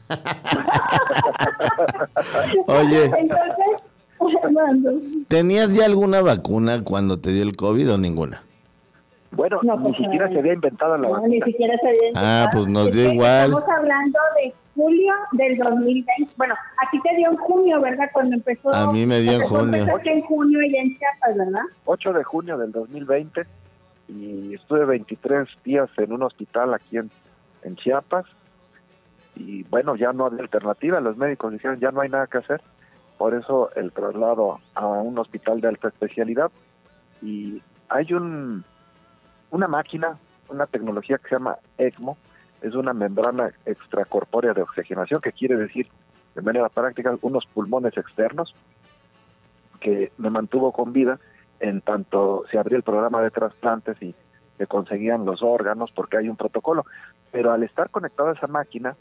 Oye, entonces, ¿tenías ya alguna vacuna cuando te dio el COVID o ninguna? Bueno, no, ni pues, siquiera no, se había inventado la no, vacuna. Ni siquiera se había inventado. Ah, pues nos dio igual. Estamos hablando de julio del dos mil veinte. Bueno, a ti te dio en junio, ¿verdad? Cuando empezó. A mí me dio en junio. Empezaste en junio y en Chiapas, ¿verdad? ocho de junio del dos mil veinte, y estuve veintitrés días en un hospital aquí en, en Chiapas, y bueno, ya no había alternativa. Los médicos dijeron, ya no hay nada que hacer. Por eso el traslado a un hospital de alta especialidad, y hay un una máquina, una tecnología que se llama ECMO, es una membrana extracorpórea de oxigenación, que quiere decir, de manera práctica, unos pulmones externos, que me mantuvo con vida en tanto se abrió el programa de trasplantes y se conseguían los órganos, porque hay un protocolo. Pero al estar conectado a esa máquina,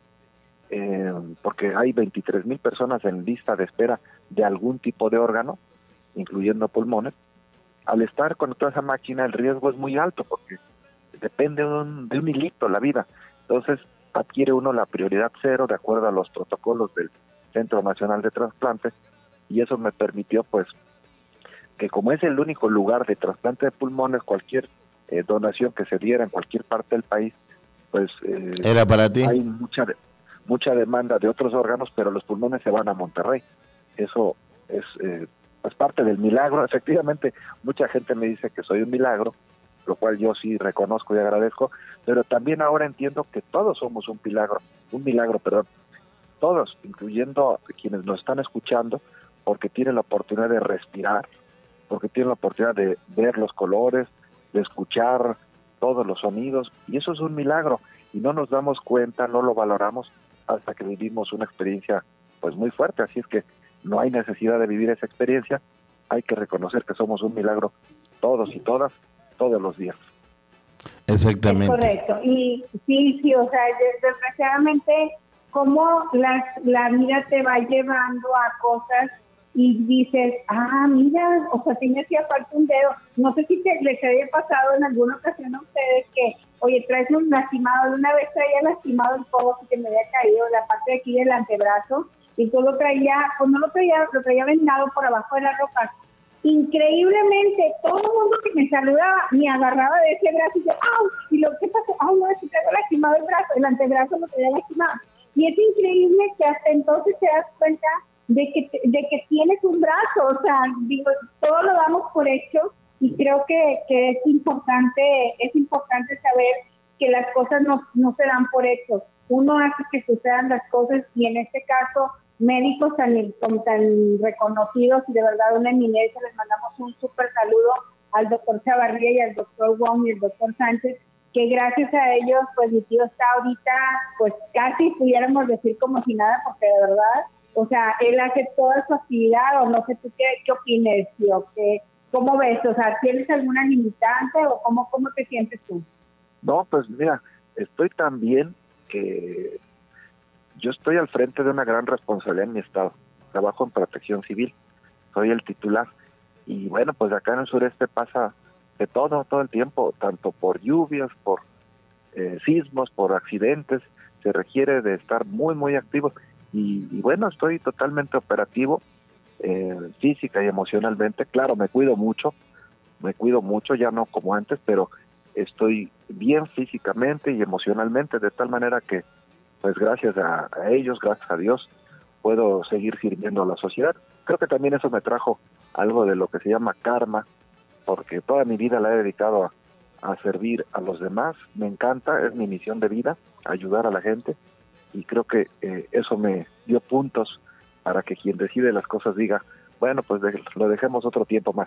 eh, porque hay veintitrés mil personas en lista de espera de algún tipo de órgano, incluyendo pulmones, al estar conectado a esa máquina el riesgo es muy alto, porque depende de un, de un hilito la vida. Entonces adquiere uno la prioridad cero de acuerdo a los protocolos del Centro Nacional de Trasplantes, y eso me permitió pues que, como es el único lugar de trasplante de pulmones, cualquier eh, donación que se diera en cualquier parte del país, pues eh, era para ti. Hay mucha mucha demanda de otros órganos, pero los pulmones se van a Monterrey. Eso es eh, pues parte del milagro. Efectivamente, mucha gente me dice que soy un milagro, lo cual yo sí reconozco y agradezco, pero también ahora entiendo que todos somos un milagro, un milagro, perdón, todos, incluyendo quienes nos están escuchando, porque tienen la oportunidad de respirar, porque tienen la oportunidad de ver los colores, de escuchar todos los sonidos, y eso es un milagro, y no nos damos cuenta, no lo valoramos hasta que vivimos una experiencia pues muy fuerte. Así es que no hay necesidad de vivir esa experiencia, hay que reconocer que somos un milagro todos y todas, todos los días. Exactamente. Es correcto, y sí, sí, o sea, desgraciadamente cómo la, la vida te va llevando a cosas y dices, ah, mira, o sea, sí me hacía falta un dedo. No sé si te, les haya pasado en alguna ocasión a ustedes que, oye, traes un lastimado, una vez traía lastimado el codo que me había caído, la parte de aquí del antebrazo, y tú lo traía, pues no lo traía, lo traía vendado por abajo de la ropa. Increíblemente, todo el mundo que me saludaba me agarraba de ese brazo y yo, ¡au! Y lo que pasó, ¡ay, no, si traigo lastimado el brazo! El antebrazo lo traía lastimado. Y es increíble que hasta entonces te das cuenta de que de que tienes un brazo, o sea, digo, todo lo damos por hecho, y creo que, que es importante, es importante saber que las cosas no, no se dan por hecho. Uno hace que sucedan las cosas, y en este caso, médicos tan, tan reconocidos y de verdad una eminencia, les mandamos un súper saludo al doctor Chavarría y al doctor Wong y al doctor Sánchez, que gracias a ellos, pues mi tío está ahorita, pues casi pudiéramos decir como si nada, porque de verdad, o sea, él hace toda su actividad, o no sé tú qué, qué opines, tío, que, ¿cómo ves? O sea, ¿tienes alguna limitante o cómo, cómo te sientes tú? No, pues mira, estoy tan bien que yo estoy al frente de una gran responsabilidad en mi estado. Trabajo en protección civil, soy el titular, y bueno, pues acá en el sureste pasa de todo, todo el tiempo, tanto por lluvias, por eh, sismos, por accidentes, se requiere de estar muy, muy activos. Y, y bueno, estoy totalmente operativo, eh, física y emocionalmente. Claro, me cuido mucho, me cuido mucho, ya no como antes, pero estoy bien físicamente y emocionalmente, de tal manera que, pues gracias a, a ellos, gracias a Dios, puedo seguir sirviendo a la sociedad. Creo que también eso me trajo algo de lo que se llama karma, porque toda mi vida la he dedicado a, a servir a los demás. Me encanta, es mi misión de vida, ayudar a la gente, y creo que eh, eso me dio puntos para que quien decide las cosas diga, bueno, pues de, lo dejemos otro tiempo más.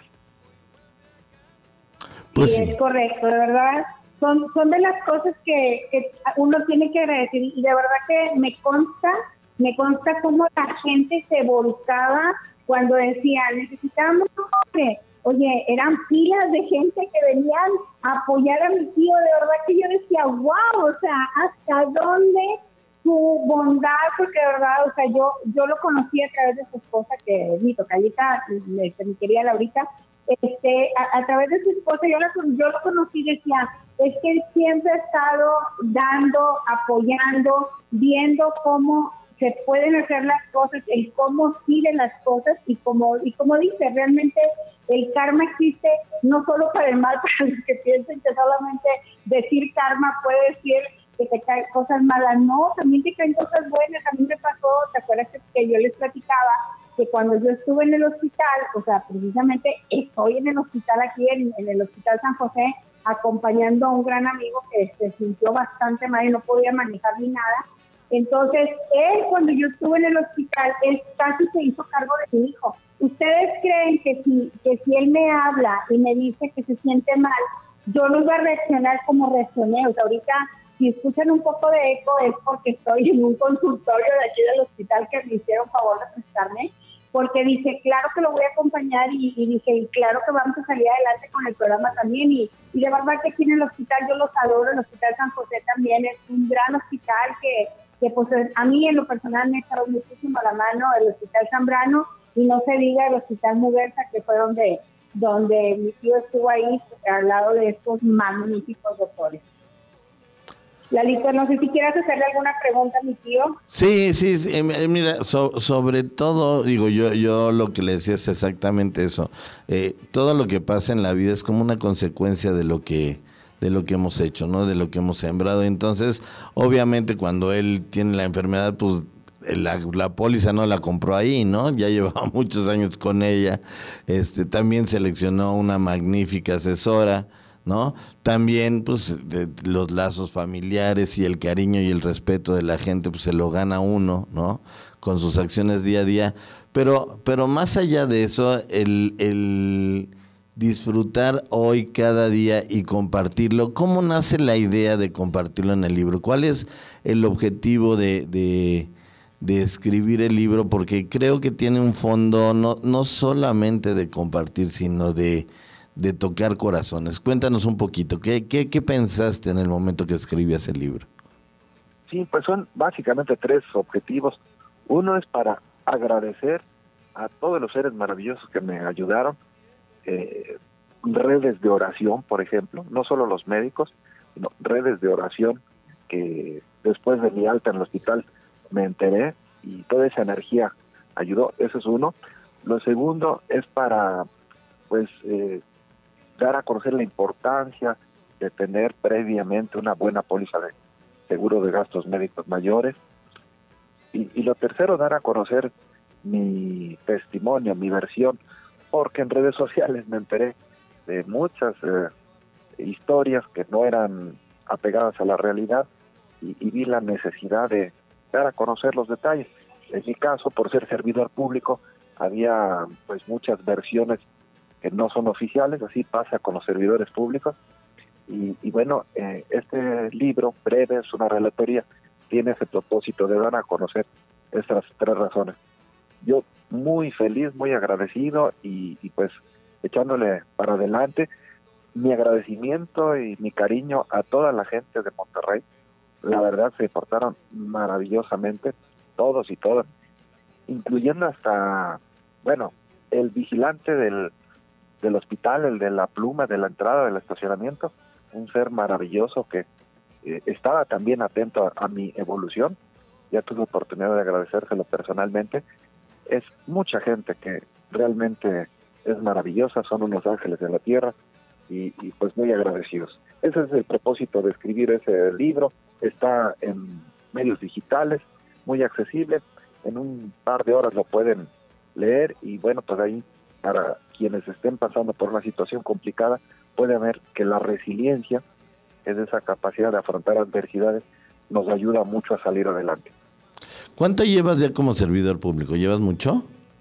Pues sí, sí, es correcto, de verdad, son, son de las cosas que, que uno tiene que agradecer, y de verdad que me consta, me consta cómo la gente se volcaba cuando decía, necesitamos, oye, oye, eran filas de gente que venían a apoyar a mi tío, de verdad que yo decía, wow, o sea, ¿hasta dónde su bondad? Porque de verdad, o sea, yo yo lo conocí a través de su esposa, que es mi tocallita, este, mi querida Laurita, este, a, a través de su esposa, yo, la, yo lo conocí y decía, es que él siempre ha estado dando, apoyando, viendo cómo se pueden hacer las cosas, el cómo siguen las cosas, y como y como dice, realmente el karma existe no solo para el mal, para los que piensen que solamente decir karma puede decir que te caen cosas malas, no, también te caen cosas buenas. A mí me pasó, ¿te acuerdas que yo les platicaba que cuando yo estuve en el hospital, o sea, precisamente estoy en el hospital aquí, en, en el Hospital San José, acompañando a un gran amigo que se sintió bastante mal y no podía manejar ni nada? Entonces, él, cuando yo estuve en el hospital, él casi se hizo cargo de mi hijo. ¿Ustedes creen que si, que si él me habla y me dice que se siente mal, yo no iba a reaccionar como reaccioné? O sea, ahorita, si escuchan un poco de eco, es porque estoy en un consultorio de aquí del hospital que me hicieron favor de prestarme. porque dije, claro que lo voy a acompañar y, y dije, y claro que vamos a salir adelante con el programa también. Y, y de verdad que aquí en el hospital yo los adoro, el Hospital San José también es un gran hospital que, que pues a mí en lo personal me ha echado muchísimo la mano, el Hospital Zambrano, y no se diga el Hospital Muguerza, que fue donde, donde mi tío estuvo ahí al lado de estos magníficos doctores. Lalito, no sé si quieras hacerle alguna pregunta a mi tío. Sí, sí, sí eh, mira, so, sobre todo, digo, yo yo lo que le decía es exactamente eso. Eh, todo lo que pasa en la vida es como una consecuencia de lo que de lo que hemos hecho, ¿no? De lo que hemos sembrado. Entonces, obviamente, cuando él tiene la enfermedad, pues la, la póliza no la compró ahí, ¿no? Ya llevaba muchos años con ella. Este, también seleccionó una magnífica asesora, ¿no? También, pues, de, de los lazos familiares y el cariño y el respeto de la gente, pues se lo gana uno, ¿no? Con sus acciones día a día. Pero, pero más allá de eso, el, el disfrutar hoy cada día y compartirlo. ¿Cómo nace la idea de compartirlo en el libro? ¿Cuál es el objetivo de, de, de escribir el libro? Porque creo que tiene un fondo no, no solamente de compartir, sino de de tocar corazones. Cuéntanos un poquito, ¿qué, qué, qué pensaste en el momento que escribías el libro? Sí, pues son básicamente tres objetivos. Uno es para agradecer a todos los seres maravillosos que me ayudaron, eh, redes de oración, por ejemplo, no solo los médicos, sino redes de oración que después de mi alta en el hospital me enteré y toda esa energía ayudó. Eso es uno. Lo segundo es para, pues, eh, dar a conocer la importancia de tener previamente una buena póliza de seguro de gastos médicos mayores. Y, y lo tercero, dar a conocer mi testimonio, mi versión, porque en redes sociales me enteré de muchas eh, historias que no eran apegadas a la realidad y, y vi la necesidad de dar a conocer los detalles. En mi caso, por ser servidor público, había pues muchas versiones que no son oficiales, así pasa con los servidores públicos. Y, y bueno, eh, este libro breve, es una relatoría, tiene ese propósito de dar a conocer estas tres razones. Yo muy feliz, muy agradecido y, y pues echándole para adelante, mi agradecimiento y mi cariño a toda la gente de Monterrey. La verdad se portaron maravillosamente, todos y todas, incluyendo hasta, bueno, el vigilante del del hospital, el de la pluma de la entrada del estacionamiento, un ser maravilloso que eh, estaba también atento a, a mi evolución. Ya tuve oportunidad de agradecérselo personalmente. Es mucha gente que realmente es maravillosa, son unos ángeles de la tierra y, y pues muy agradecidos. Ese es el propósito de escribir ese libro. Está en medios digitales, muy accesible. En un par de horas lo pueden leer y bueno, pues ahí para quienes estén pasando por una situación complicada, pueden ver que la resiliencia, es esa capacidad de afrontar adversidades, nos ayuda mucho a salir adelante. ¿Cuánto llevas ya como servidor público? ¿Llevas mucho?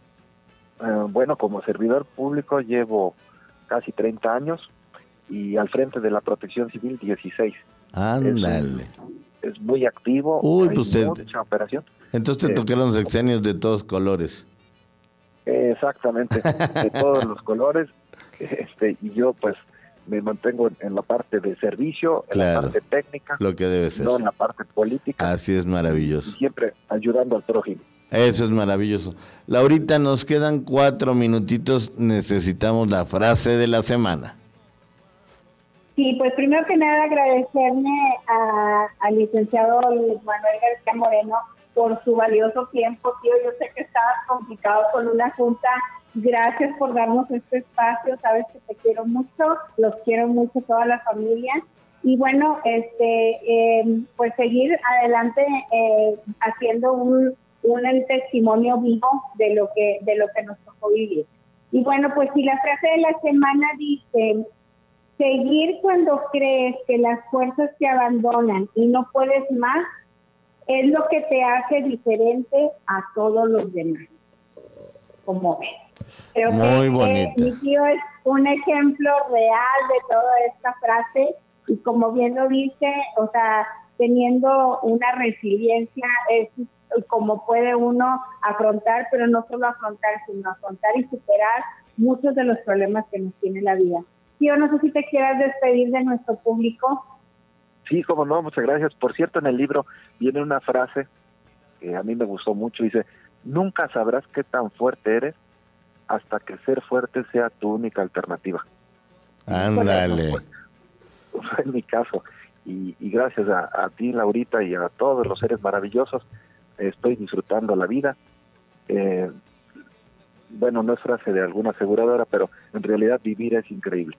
Eh, bueno, como servidor público llevo casi treinta años y al frente de la Protección Civil dieciséis. Ándale. Es, es muy activo, Uy, hay pues te, mucha operación. Entonces te eh, tocaron sexenios de todos colores. Exactamente, de todos los colores, este y yo pues me mantengo en, en la parte de servicio, en claro, la parte técnica, lo que debe ser, no en la parte política. Así es, maravilloso. Y siempre ayudando al prójimo. Eso es maravilloso. Laurita, nos quedan cuatro minutitos, necesitamos la frase de la semana. Sí, pues primero que nada agradecerme a, al licenciado Luis Manuel García Moreno por su valioso tiempo, tío. Yo sé que estabas complicado con una junta. Gracias por darnos este espacio. Sabes que te quiero mucho, los quiero mucho, toda la familia. Y bueno, este, eh, pues seguir adelante eh, haciendo un, un testimonio vivo de lo que de lo que nos tocó vivir. Y bueno, pues si la frase de la semana dice: seguir cuando crees que las fuerzas te abandonan y no puedes más, es lo que te hace diferente a todos los demás. Como ves. Creo Muy que bonita. Eh, mi tío es un ejemplo real de toda esta frase y como bien lo dice, o sea, teniendo una resiliencia es cómo puede uno afrontar, pero no solo afrontar, sino afrontar y superar muchos de los problemas que nos tiene la vida. Tío, no sé si te quieras despedir de nuestro público. Sí, cómo no, muchas gracias. Por cierto, en el libro viene una frase que a mí me gustó mucho, dice: nunca sabrás qué tan fuerte eres hasta que ser fuerte sea tu única alternativa. Ándale. Fue, fue en mi caso. Y, y gracias a, a ti, Laurita, y a todos los seres maravillosos, estoy disfrutando la vida. Eh, bueno, no es frase de alguna aseguradora, pero en realidad vivir es increíble.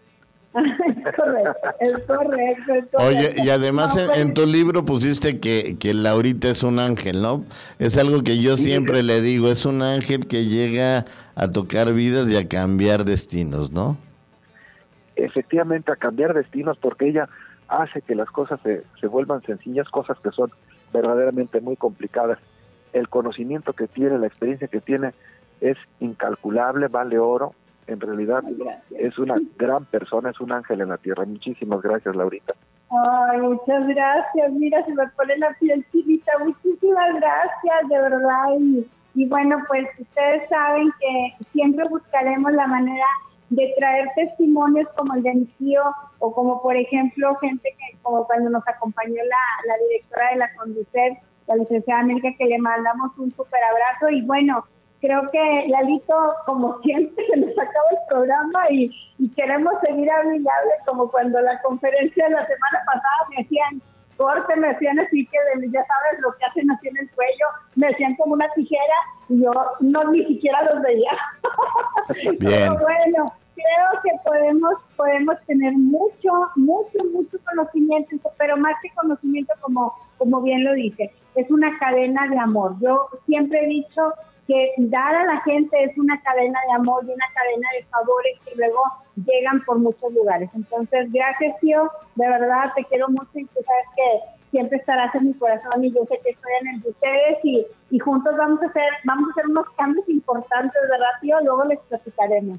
Es correcto, es correcto, es correcto. Oye, y además no, en, pues, en tu libro pusiste que, que Laurita es un ángel, ¿no? Es algo que yo sí, siempre sí. le digo, es un ángel que llega a tocar vidas y a cambiar destinos, ¿no? Efectivamente, a cambiar destinos, porque ella hace que las cosas se, se vuelvan sencillas, cosas que son verdaderamente muy complicadas. El conocimiento que tiene, la experiencia que tiene es incalculable, vale oro. En realidad es una gran persona, es un ángel en la tierra. Muchísimas gracias, Laurita. Ay, muchas gracias. Mira, se me pone la piel chinita. Muchísimas gracias, de verdad. Y, y bueno, pues ustedes saben que siempre buscaremos la manera de traer testimonios como el de mi tío, o como por ejemplo gente que, como cuando nos acompañó la, la directora de la Conducet, la licenciada América, que le mandamos un súper abrazo. Y bueno, creo que Lalito, como siempre, se nos acaba el programa y, y queremos seguir hablando, como cuando la conferencia de la semana pasada me hacían corte, me hacían así que de, ya sabes lo que hacen así en el cuello, me hacían como una tijera y yo no ni siquiera los veía. Bien. Pero bueno, creo que podemos podemos tener mucho, mucho, mucho conocimiento, pero más que conocimiento, como, como bien lo dice, es una cadena de amor. Yo siempre he dicho que dar a la gente es una cadena de amor y una cadena de favores que luego llegan por muchos lugares. Entonces, gracias, tío, de verdad te quiero mucho y tú sabes que siempre estarás en mi corazón y yo sé que estoy en el de ustedes y, y juntos vamos a hacer vamos a hacer unos cambios importantes, ¿verdad, tío? Luego les platicaremos.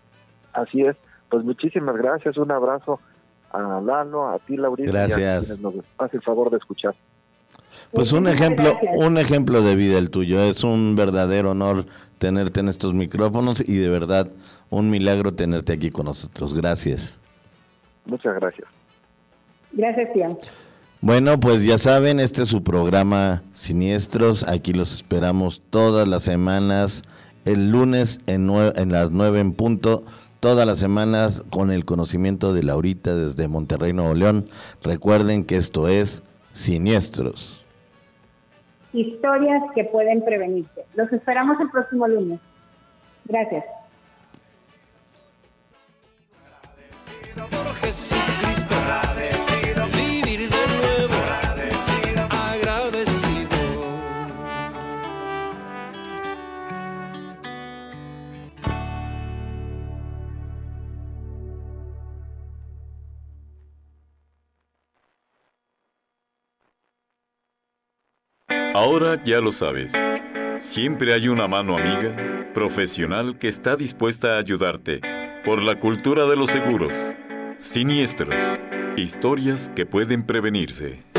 Así es, pues muchísimas gracias, un abrazo a Lalo, a ti, Laurita, Gracias. y a quienes nos hacen el favor de escuchar. Pues un Muchas ejemplo, gracias. un ejemplo de vida el tuyo. Es un verdadero honor tenerte en estos micrófonos y de verdad un milagro tenerte aquí con nosotros. Gracias. Muchas gracias. Gracias, tío. Bueno, pues ya saben, este es su programa Siniestros. Aquí los esperamos todas las semanas, el lunes en, nue- en las nueve en punto, todas las semanas con el conocimiento de Laurita desde Monterrey, Nuevo León. Recuerden que esto es Siniestros. Historias que pueden prevenirse. Los esperamos el próximo lunes. Gracias. Por Jesucristo, agradecido, vivir de nuevo, agradecido, agradecido. Ahora ya lo sabes. Siempre hay una mano amiga, profesional, que está dispuesta a ayudarte. Por la cultura de los seguros. Siniestros. Historias que pueden prevenirse.